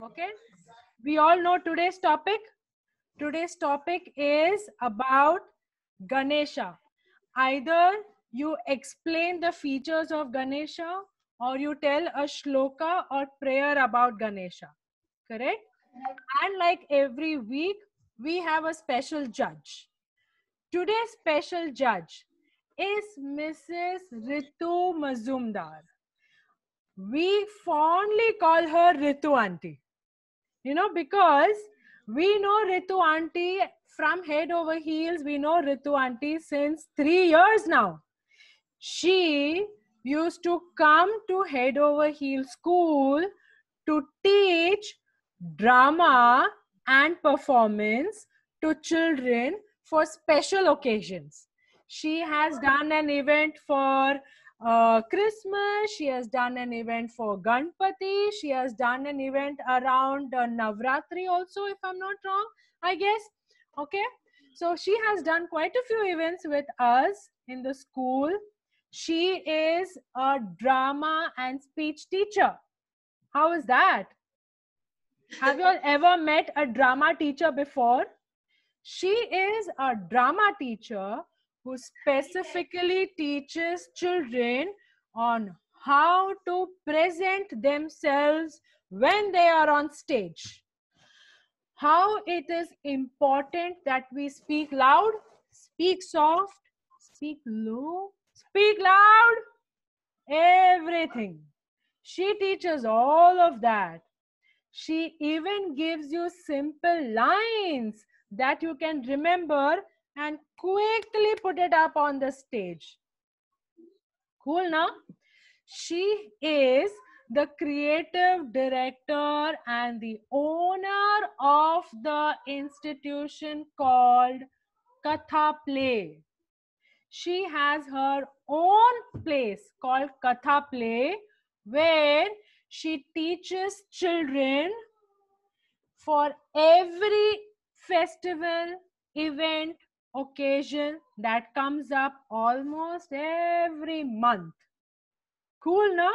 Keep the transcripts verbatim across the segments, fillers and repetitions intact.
Okay, we all know today's topic. Today's topic is about Ganesha. Either you explain the features of Ganesha or you tell a shloka or prayer about Ganesha. Correct? And like every week, we have a special judge. Today's special judge is Missus Ritu Mazumdar. We fondly call her Ritu Auntie. You know, because we know Ritu Auntie from head over heels. We know Ritu Auntie since three years now. She used to come to head over heel school to teach drama and performance to children for special occasions. She has done an event for uh, Christmas. She has done an event for Ganpati. She has done an event around uh, Navratri also, if I'm not wrong, I guess. Okay. So she has done quite a few events with us in the school. She is a drama and speech teacher. How is that? Have you all ever met a drama teacher before? She is a drama teacher who specifically teaches children on how to present themselves when they are on stage. How it is important that we speak loud, speak soft, speak low, speak loud, everything. She teaches all of that. She even gives you simple lines that you can remember and quickly put it up on the stage. Cool, now? She is the creative director and the owner of the institution called Katha Play. She has her own place called Katha Play, where she teaches children for every festival, event, occasion that comes up almost every month. Cool, na?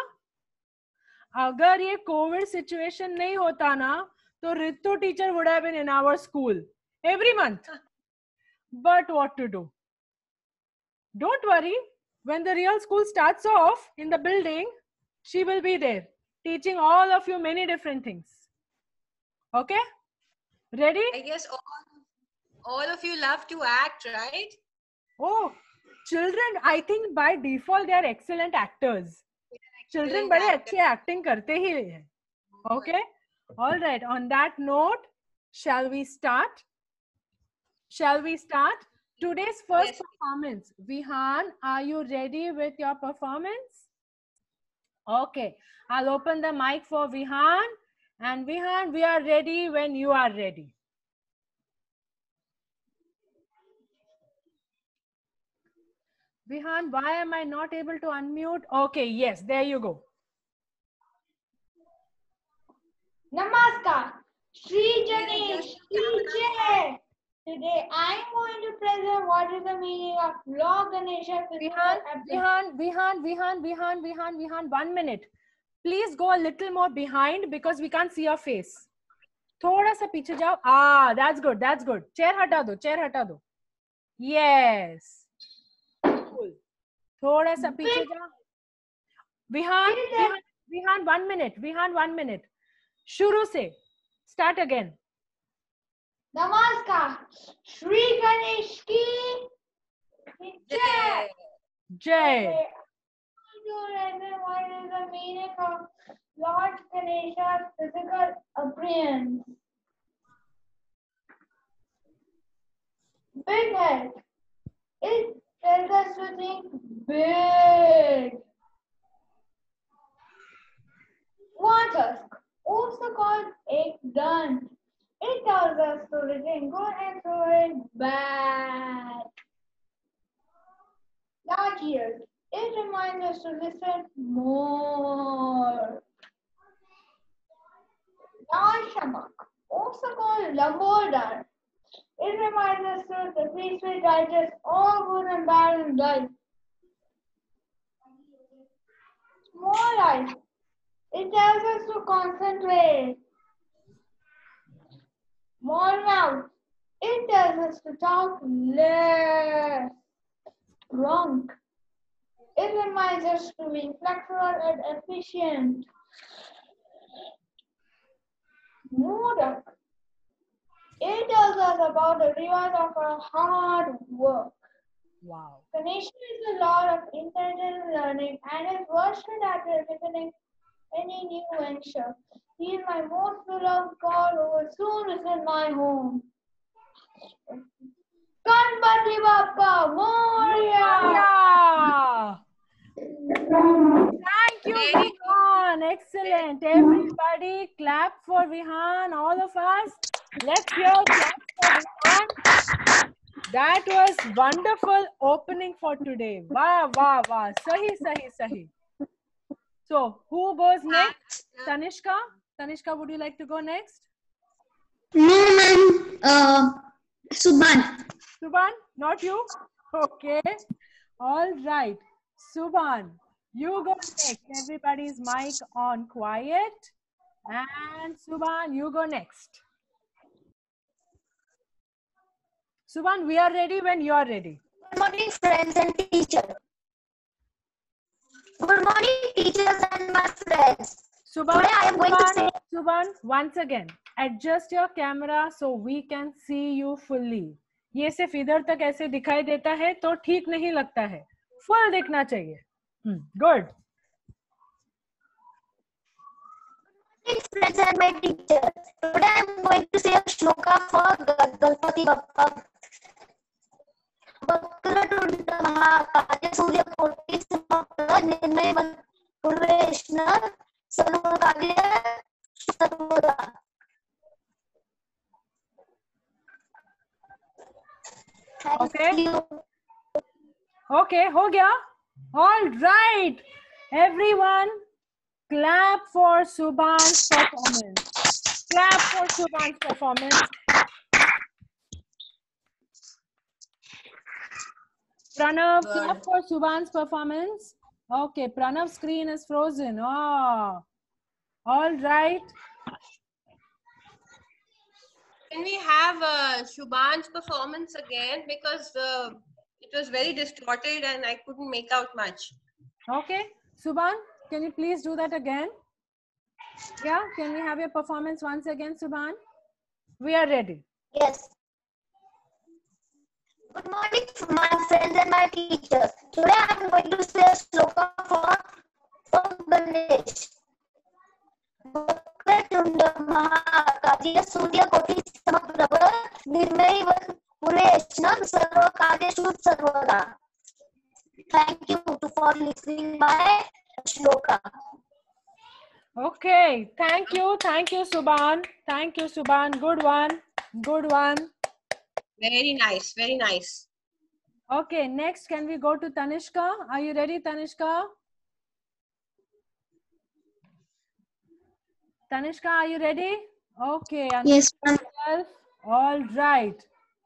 अगर ये Covid situation नहीं होता ना तो Ritu teacher would have been in our school every month. But what to do? Don't worry, when the real school starts off in the building, she will be there teaching all of you many different things. Okay? Ready? I guess all, all of you love to act, right? Oh, children, I think by default they are excellent actors. Children बड़े अच्छे acting करते ही हैं. Okay? All right. On that note, shall we start? Shall we start? Today's first yes. performance. Vihan, are you ready with your performance? Okay. I'll open the mic for Vihan. And Vihan, we are ready when you are ready. Vihan, why am I not able to unmute? Okay, yes, there you go. Namaskar. Sri Ganesh, teacher. Today I am going to present what is the meaning of Lord Ganesha. Vihan, Vihan, Vihan, Vihan, Vihan, Vihan, Vihan, one minute. Please go a little more behind because we can't see your face. थोड़ा सा पीछे जाओ. Ah, that's good, that's good. Chair हटा दो, chair हटा दो. Yes. Cool. थोड़ा सा पीछे जाओ. Vihan, Vihan, Vihan, one minute. Vihan, one minute. शुरू से. Start again. Namaskar. Sri Ganesh ki Jai. Jai. What is the meaning of Lord Ganesha's physical appearance? Big head. It tells us to think big. One tusk, also called ekdant. It tells us to retain good and throw it bad. Large ears. It reminds us to listen more. Large stomach, also called Lambodar. It reminds us to the peaceful digest all good and bad in life. Small eyes. It tells us to concentrate. More mouth. It tells us to talk less. Wrong. It reminds us to be flexible and efficient. Modak. It tells us about the reward of our hard work. Wow. Ganesha is a lot of intelligent learning and is versatile at beginning any new venture. He is my most beloved god who will soon visit my home. Ganpati Bappa Moria! Yeah. Thank you, Very Vihan. Excellent. Everybody, clap for Vihan. All of us. Let's hear clap for Vihan. That was wonderful opening for today. Wow, wow, wow. Sahi, sahi, sahi. So, who goes next? Tanishka? Tanishka, would you like to go next? No, ma'am. Uh, Subhan. Subhan, not you? Okay. All right. Subhan, you go next. Everybody's mic on quiet. And Subhan, you go next. Subhan, we are ready when you are ready. Good morning, friends and teachers. Good morning, teachers and my friends. Subhan, Today I am going to Subhan, say- Subhan, once again, adjust your camera so we can see you fully. ये सिर्फ इधर तक ऐसे दिखाई देता है तो ठीक नहीं लगता है. Full दिखना चाहिए. Hmm, good. Friends and my teachers. Today I am going to say a shloka for Ganpati Bappa. Vakratunda Mahakaya Suryakoti Samapra Nirmay Purveshna Sarvakarya Sarvada. Thank Okay. you. Okay, हो गया? All right. Everyone, clap for Subhan's performance. Clap for Subhan's performance. Pranav, Good. clap for Subhan's performance. Okay, Pranav's screen is frozen. Oh, all right. Can we have uh, Shubhan's performance again? Because uh, it was very distorted and I couldn't make out much. Okay, Subhan, can you please do that again? Yeah, can we have your performance once again, Subhan? We are ready. Yes. Good morning, my friends and my teachers. Today I am going to say a sloka for, for Ganesh. Vakratunda Mahakaya Suryakoti Samaprabha Nirmay Purveshna Sarvakaryeshu Sarvada. Thank you for listening my shloka. Okay, thank you, thank you, Subhan. Thank you, Subhan. Good one, good one. Very nice, very nice. Okay, next, can we go to Tanishka? Are you ready, Tanishka? Tanishka, are you ready? Okay. Yes, ma'am. Yourself. All right.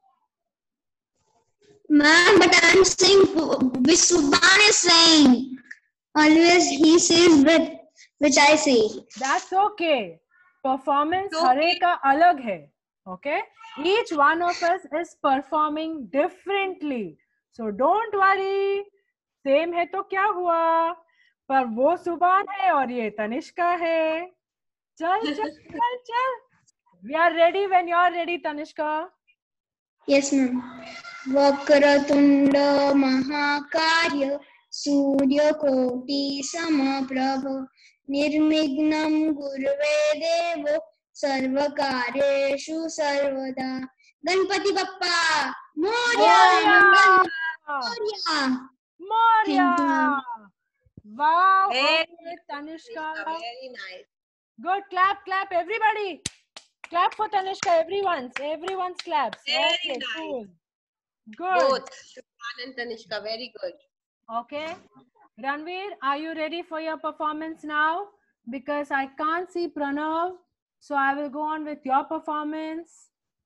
Ma'am, but I'm saying which Subhan is saying. Always he says with which I say. That's okay. Performance Okay. हर एक का अलग है. Okay. Each one of us is performing differently. So don't worry. Same है तो क्या हुआ? पर वो सुभान है और ये तनिष्का है. चल चल चल चल. We are ready when you are ready, Tanishka. Yes, ma'am. Vakratunda Mahakarya Suryakoti Samaprabha Nirmignam Gurve Devo Sarvakaryeshu Sarvada. Ganpati Bappa Moria! Moria! Moria! Moria! Wow. Very Okay, Tanishka. Very nice. Good. Clap, clap, everybody. Clap for Tanishka. Everyone's. Everyone's claps. Very Okay, nice. cool. Good. Both Shubhan and Tanishka, very good. Okay. Ranveer, are you ready for your performance now? Because I can't see Pranav. So I will go on with your performance.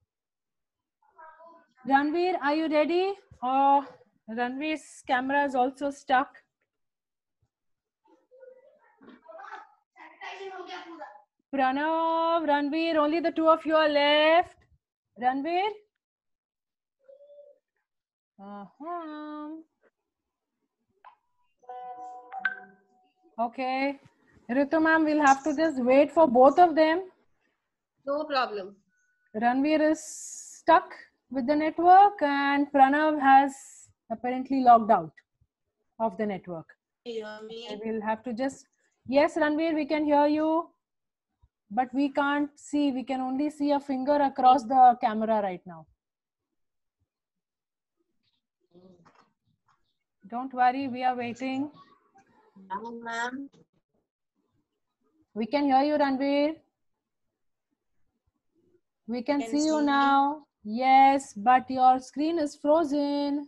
Ranveer, are you ready? Oh, Ranveer's camera is also stuck. Pranav, Ranveer, only the two of you are left. Ranveer? Uh-huh. Okay. Ritu ma'am, we'll have to just wait for both of them. No problem. Ranveer is stuck with the network and Pranav has apparently logged out of the network. Hear me? I will have to just, yes, Ranveer, we can hear you, but we can't see. We can only see a finger across the camera right now. Don't worry, we are waiting. No, ma'am. We can hear you, Ranveer. We can, Can see see you me? now. Yes, but your screen is frozen.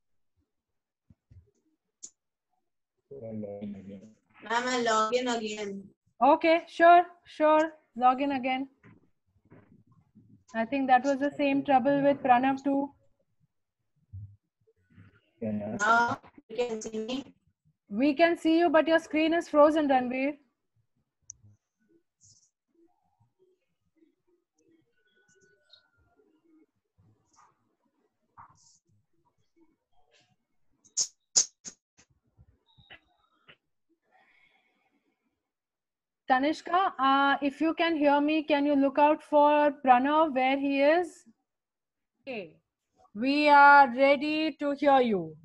Ma'am, I'll log in again. Okay, sure, sure. Log in again. I think that was the same trouble with Pranav too. Now you can see me. We can see you, but your screen is frozen, Ranveer. Tanishka, uh, if you can hear me, can you look out for Pranav where he is? Okay, we are ready to hear you.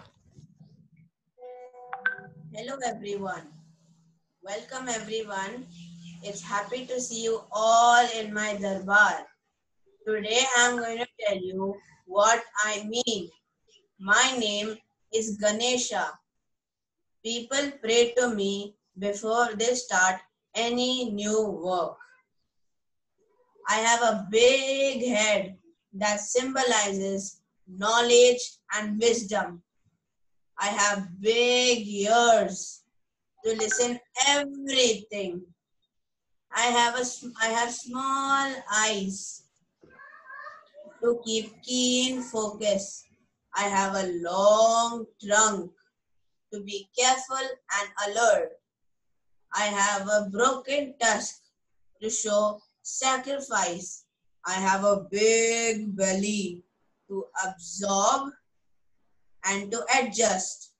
Hello, everyone. Welcome, everyone. It's happy to see you all in my darbar. Today, I'm going to tell you what I mean. My name is Ganesha. People pray to me before they start any new work. I have a big head that symbolizes knowledge and wisdom. I have big ears to listen everything. I have a I have small eyes to keep keen focus. I have a long trunk to be careful and alert. I have a broken tusk to show sacrifice. I have a big belly to absorb and to adjust.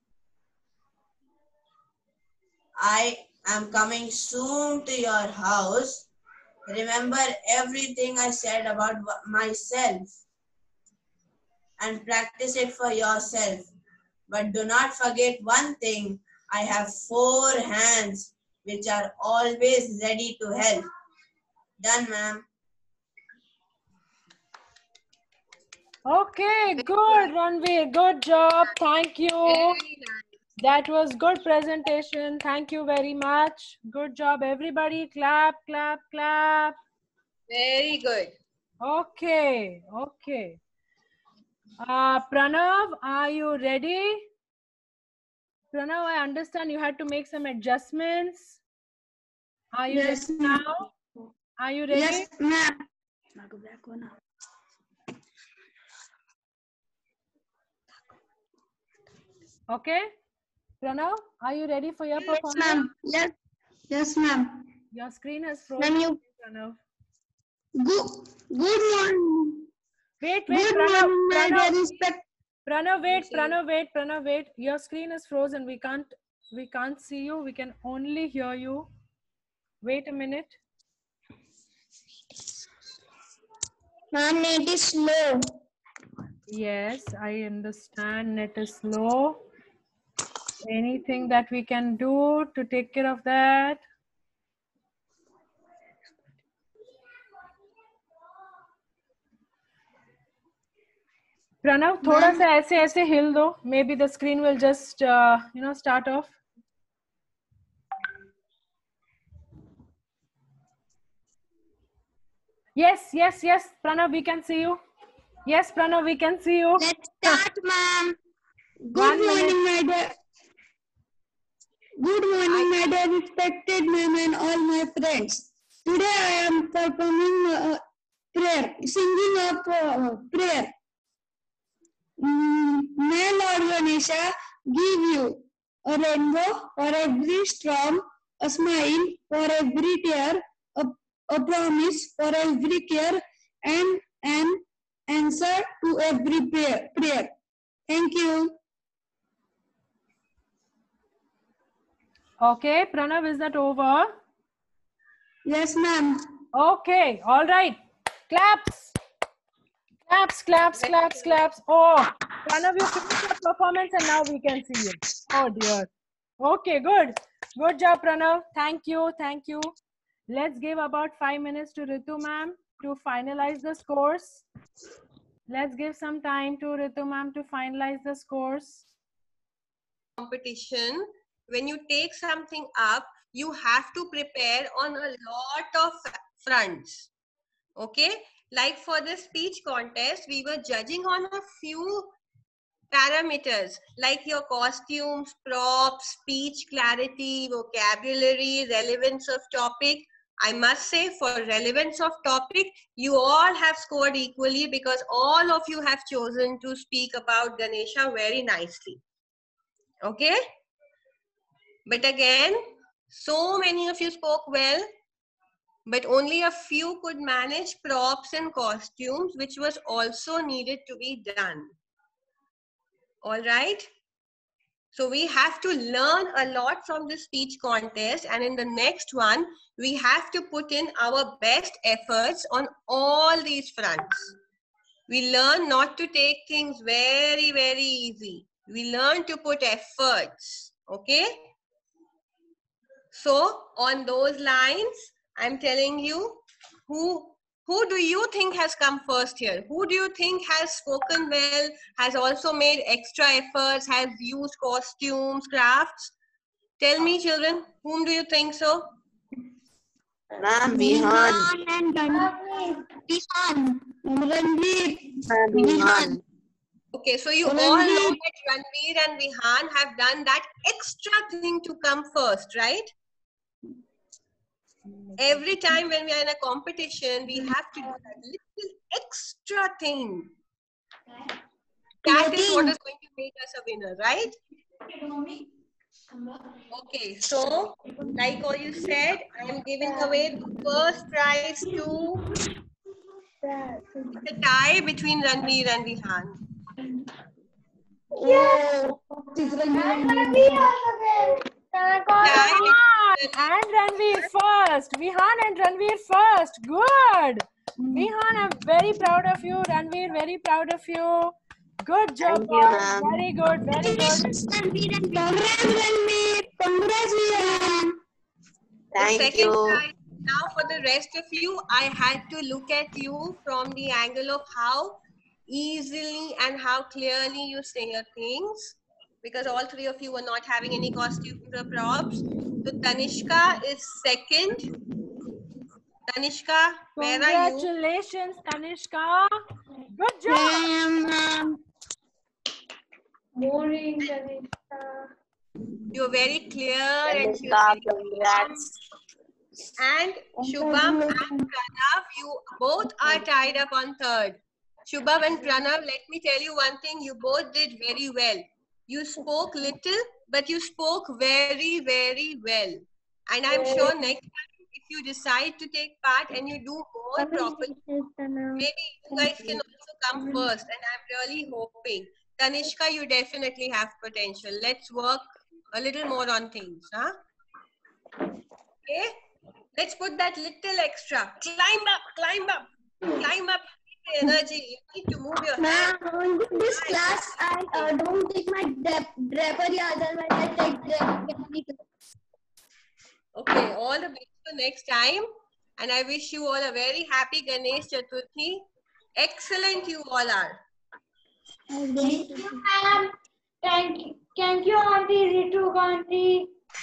I am coming soon to your house. Remember everything I said about myself and practice it for yourself. But do not forget one thing. I have four hands which are always ready to help. Done, ma'am. Okay, good, Ranveer. Good job. Thank you. Very nice. That was good presentation. Thank you very much. Good job, everybody. Clap, clap, clap. Very good. Okay, okay. Uh, Pranav, are you ready? Pranav, I understand you had to make some adjustments. Are you Yes, ready ma'am. now? Are you ready? Yes, ma'am. Okay. Pranav, are you ready for your Yes, performance? ma'am. Yes, yes, ma'am. Your screen has Ma'am, frozen, you Pranav. good. Good morning. Wait, wait, Good Pranav. morning, my Pranav, dear respect. Pranav, wait, see. Pranav, wait, Pranav, wait. Your screen is frozen. We can't, we can't see you. We can only hear you. Wait a minute. Ma'am, it is slow. Yes, I understand. Net is slow. Anything that we can do to take care of that? Pranav, थोड़ा सा ऐसे ऐसे हिल दो. Maybe the screen will just, uh, you know, start off. Yes, yes, yes, Pranav, we can see you. Yes, Pranav, we can see you. Let's start, ma'am. Good One morning, minute. my dear. Good morning, my dear respected ma'am and all my friends. Today I am performing uh, prayer, singing a uh, prayer. Mm, May Lord Ganesha give you a rainbow for every storm, a smile for every tear, a, a promise for every care, and an answer to every prayer. prayer. Thank you. Okay, Pranav, is that over? Yes, ma'am. Okay, all right. Claps. Claps, claps, claps, claps. Oh, Pranav, you finished your performance and now we can see you. Oh dear. Okay, good. Good job, Pranav. Thank you, thank you. Let's give about five minutes to Ritu ma'am to finalize the scores. Let's give some time to Ritu ma'am to finalize the scores. Competition, when you take something up, you have to prepare on a lot of fronts. Okay, like for the speech contest, we were judging on a few parameters like your costumes, props, speech clarity, vocabulary, relevance of topic. I must say, for relevance of topic, you all have scored equally because all of you have chosen to speak about Ganesha very nicely. Okay? But again, so many of you spoke well, but only a few could manage props and costumes, which was also needed to be done. All right? So we have to learn a lot from this speech contest, and in the next one, we have to put in our best efforts on all these fronts. We learn not to take things very, very easy. We learn to put efforts, okay? So on those lines, I'm telling you, who who do you think has come first here? Who do you think has spoken well, has also made extra efforts, has used costumes, crafts? Tell me, children, whom do you think so? Ma'am, Vihan. and Ranveer. Vihan. Ranveer. Vihan. Okay, so you all know that Ranveer and Vihan have done that extra thing to come first, right? Every time when we are in a competition, we have to do that little extra thing. That is what is going to make us a winner, right? Okay, so like all you said, I am giving away the first prize to the tie between Ranveer and Vihan. Oh, Tie And Ranveer first. Vihan and Ranveer first. Good. Vihan, I'm very proud of you. Ranveer, very proud of you. Good job, Thank you, boys. ma'am. Very good, very good. Congrats, Ranveer. Congrats, Vihan. The Thank second you. prize, now for the rest of you, I had to look at you from the angle of how easily and how clearly you say your things, because all three of you were not having any costumes or props. So Tanishka is second. Tanishka, where are you? Congratulations, Tanishka. Good job. Ma'am. Boring, Ganesha. You're very clear and you're Tanishka, very congrats. And Shubham and Pranav, you both are tied up on third. Shubham and Pranav, let me tell you one thing, you both did very well. You spoke little, but you spoke very, very well. And I'm sure next time, if you decide to take part and you do more properly, maybe you guys can also come first. And I'm really hoping. Tanishka, you definitely have potential. Let's work a little more on things. Huh? Okay? Let's put that little extra. Climb up, climb up, climb up. Keep the energy. You need to move your hands. Ma'am, in this class, I uh, don't take my drap drapery, otherwise I take drapery. Okay, all the best for next time. And I wish you all a very happy Ganesh Chaturthi. Excellent you all are. Thank you, ma'am. Thank you. Thank you, Auntie Ritu Auntie.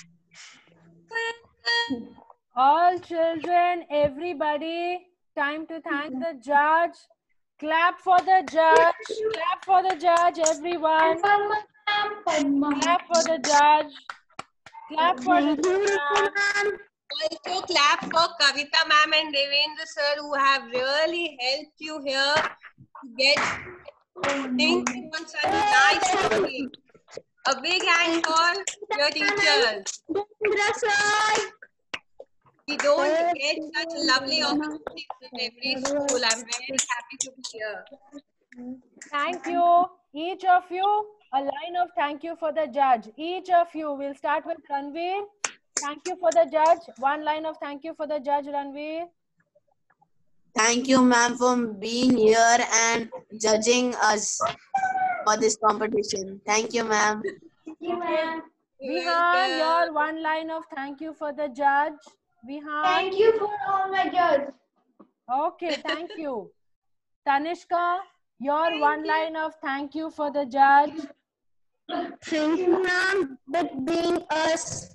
All children, everybody, time to thank the judge. Clap for the judge. Clap for the judge, everyone. Padma, ma'am. Padma. Clap for the judge. Clap for the judge. Also clap for Kavita ma'am and Devendra sir who have really helped you here to get things on such a nice way. A big hand for your teachers. Devendra sir. We don't get such lovely opportunities in every school. I'm very happy to be here. Thank you. Each of you, a line of thank you for the judge. Each of you, we'll start with Ranveer. Thank you for the judge. One line of thank you for the judge, Ranveer. Thank you, ma'am, for being here and judging us for this competition. Thank you, ma'am. Thank you, ma'am. Vihan, your one line of thank you for the judge. Vihan. Thank you for all my judges. Okay, thank you. Tanishka, your one line of thank you for the judge. Thank you, ma'am, for being us.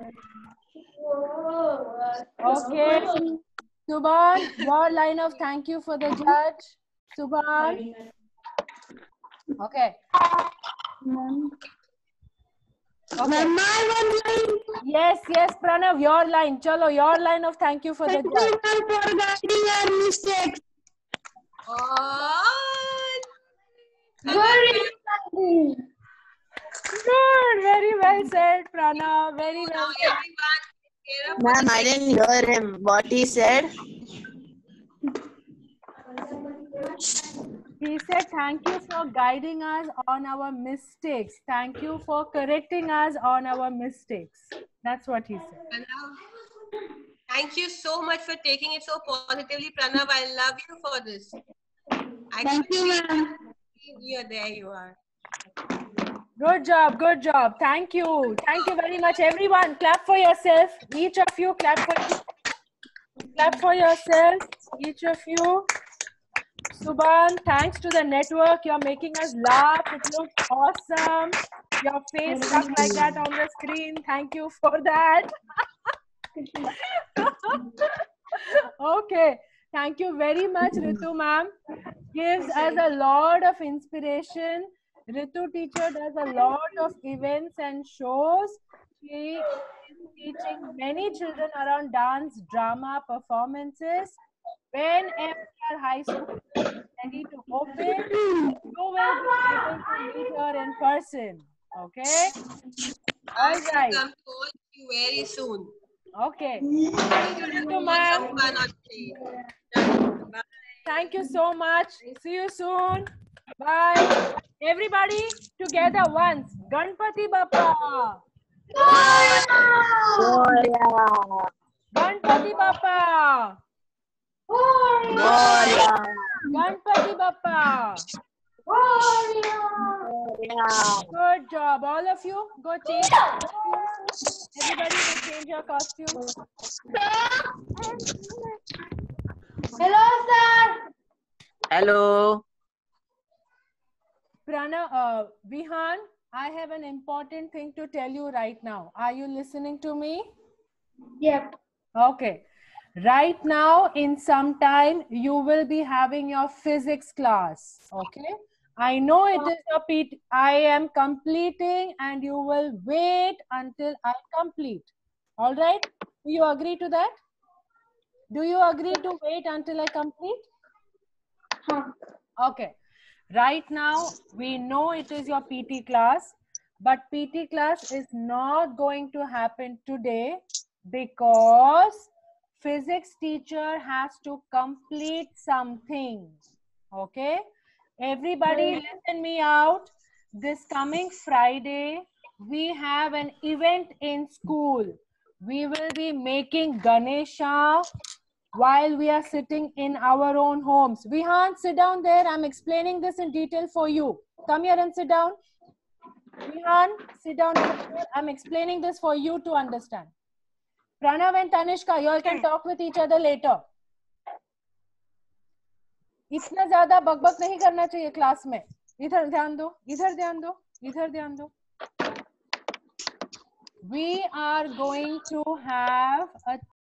Okay. Subhan, your line of thank you for the judge. Subhan. Okay. Okay. My one line. Yes, yes, Pranav, your line. Chalo, your line of thank you for the Thank you, judge. ma'am, for guiding our mistakes. Oh, Very Good, very well said, Pranav. Very now well said. everyone, cheer up. Ma'am, I didn't hear him. What he said? He said, thank you for guiding us on our mistakes. Thank you for correcting us on our mistakes. That's what he said. Pranav, thank you so much for taking it so positively, Pranav. I love you for this. I Thank you, ma'am. Yeah, there you are. Good job, good job. Thank you. Thank you very much, everyone. Clap for yourself. Each of you, clap for you. Clap for yourself. Each of you. Subhan, thanks to the network. You're making us laugh. It looks awesome. Your face stuck like that on the screen. Thank you for that. Okay. Thank you very much, Ritu ma'am. Gives us a lot of inspiration. Ritu teacher does a lot of events and shows. She is teaching many children around dance, drama, performances. Whenever our high school is ready to open, you will be able to meet her in person. Okay? All I right. will come to all of you very soon. Okay. Thank you, Ritu ma'am. Fun on stage. Bye. Thank you so much. See you soon. Bye. Everybody together once. Ganpati Bappa. Ganpati Bappa. Ganpati Bappa. Good job. All of you go change your costumes. Everybody go change your costumes. Hello, sir. Hello. Prana, uh, Vihan, I have an important thing to tell you right now. Are you listening to me? Yep. Okay. Right now, in some time, you will be having your physics class. Okay. I know it is a P T. I am completing and you will wait until I complete. All right. Do you agree to that? Do you agree to wait until I complete? Huh. Okay. Right now, we know it is your P T class, but P T class is not going to happen today because physics teacher has to complete something. Okay. Everybody listen me out. This coming Friday, we have an event in school. We will be making Ganesha while we are sitting in our own homes. Vihan, sit down there. I'm explaining this in detail for you. Come here and sit down. Vihan, sit down here. I'm explaining this for you to understand. Pranav and Tanishka, you all can talk with each other later. इतना ज्यादा बकबक नहीं करना चाहिए class में. इधर ध्यान दो, इधर ध्यान दो, इधर ध्यान दो. We are going to have a